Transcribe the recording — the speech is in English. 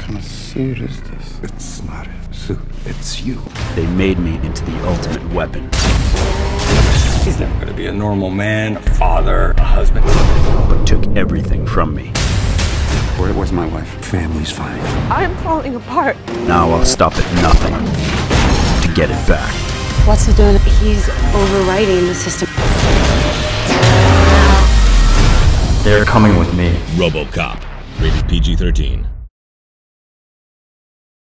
kind of suit is this? It's not a suit, it's you. They made me into the ultimate weapon. He's never gonna be a normal man, a father, a husband. But took everything from me. Where was my wife? Family's fine. I'm falling apart. Now I'll stop at nothing to get it back. What's he doing? He's overriding the system. They're coming with me. Rcop, rated PG-13.